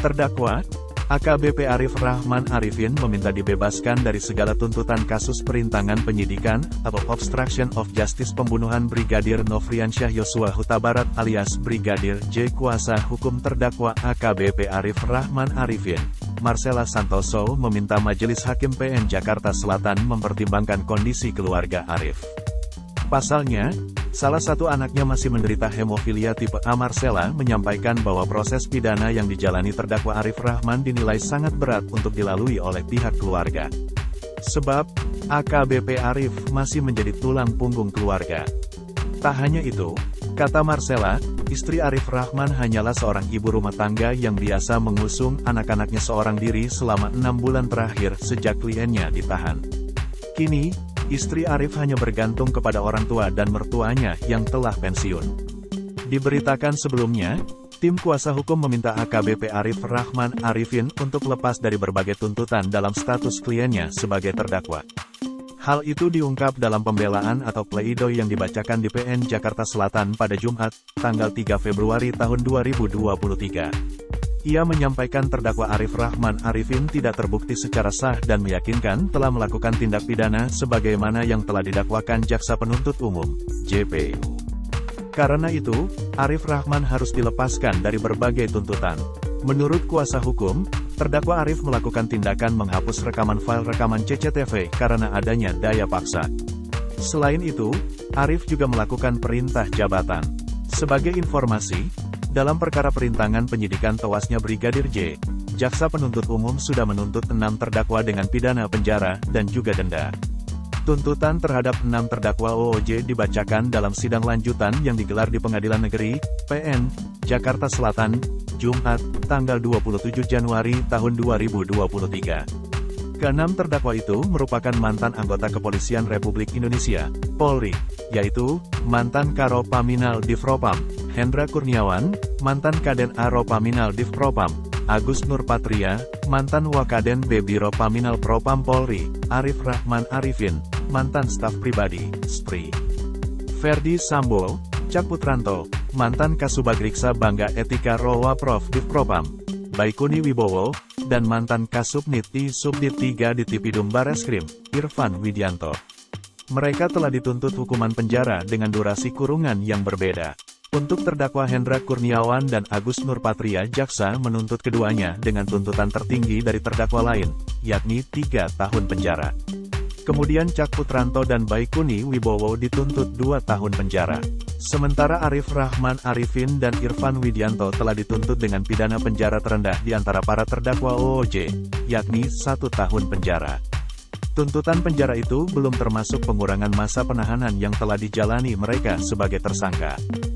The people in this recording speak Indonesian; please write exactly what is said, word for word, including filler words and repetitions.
Terdakwa, A K B P Arif Rahman Arifin meminta dibebaskan dari segala tuntutan kasus perintangan penyidikan atau obstruction of justice pembunuhan Brigadir Nofriansyah Yosua Huta Barat alias Brigadir J. Kuasa hukum terdakwa A K B P Arif Rahman Arifin, Marcella Santoso meminta Majelis Hakim P N Jakarta Selatan mempertimbangkan kondisi keluarga Arif. Pasalnya, salah satu anaknya masih menderita hemofilia tipe A. Marcella menyampaikan bahwa proses pidana yang dijalani terdakwa Arif Rahman dinilai sangat berat untuk dilalui oleh pihak keluarga. Sebab, A K B P Arif masih menjadi tulang punggung keluarga. Tak hanya itu, kata Marcella, istri Arif Rahman hanyalah seorang ibu rumah tangga yang biasa mengusung anak-anaknya seorang diri selama enam bulan terakhir sejak kliennya ditahan. Kini, istri Arif hanya bergantung kepada orang tua dan mertuanya yang telah pensiun. Diberitakan sebelumnya, tim kuasa hukum meminta A K B P Arif Rahman Arifin untuk lepas dari berbagai tuntutan dalam status kliennya sebagai terdakwa. Hal itu diungkap dalam pembelaan atau pleidoy yang dibacakan di P N Jakarta Selatan pada Jumat, tanggal tiga Februari tahun dua ribu dua puluh tiga. Ia menyampaikan terdakwa Arif Rahman Arifin tidak terbukti secara sah dan meyakinkan telah melakukan tindak pidana sebagaimana yang telah didakwakan Jaksa Penuntut Umum, J P U. Karena itu, Arif Rahman harus dilepaskan dari berbagai tuntutan. Menurut kuasa hukum, terdakwa Arif melakukan tindakan menghapus rekaman file rekaman C C T V karena adanya daya paksa. Selain itu, Arif juga melakukan perintah jabatan. Sebagai informasi, dalam perkara perintangan penyidikan tewasnya Brigadir J, Jaksa Penuntut Umum sudah menuntut enam terdakwa dengan pidana penjara dan juga denda. Tuntutan terhadap enam terdakwa O O J dibacakan dalam sidang lanjutan yang digelar di Pengadilan Negeri, P N, Jakarta Selatan, Jumat, tanggal dua puluh tujuh Januari tahun dua ribu dua puluh tiga. Keenam terdakwa itu merupakan mantan anggota Kepolisian Republik Indonesia, Polri, yaitu, mantan Karo Paminal Divpropam, Hendra Kurniawan, mantan Kaden A Ropaminal Divpropam, Agus Nurpatria, mantan Wakaden B Biro Paminal Propam Polri, Arif Rahman Arifin, mantan staf pribadi, S P R I. Ferdi Sambo, Cak Putranto, mantan Kasubagriksa Bangga Etika Rowa Prof Divpropam, Baikuni Wibowo, dan mantan Kasubnit I Subdit tiga di Tipidum Bareskrim, Irfan Widianto. Mereka telah dituntut hukuman penjara dengan durasi kurungan yang berbeda. Untuk terdakwa Hendra Kurniawan dan Agus Nurpatria, jaksa menuntut keduanya dengan tuntutan tertinggi dari terdakwa lain, yakni tiga tahun penjara. Kemudian Cak Putranto dan Baikuni Wibowo dituntut dua tahun penjara. Sementara Arif Rahman Arifin dan Irfan Widianto telah dituntut dengan pidana penjara terendah di antara para terdakwa O O J, yakni satu tahun penjara. Tuntutan penjara itu belum termasuk pengurangan masa penahanan yang telah dijalani mereka sebagai tersangka.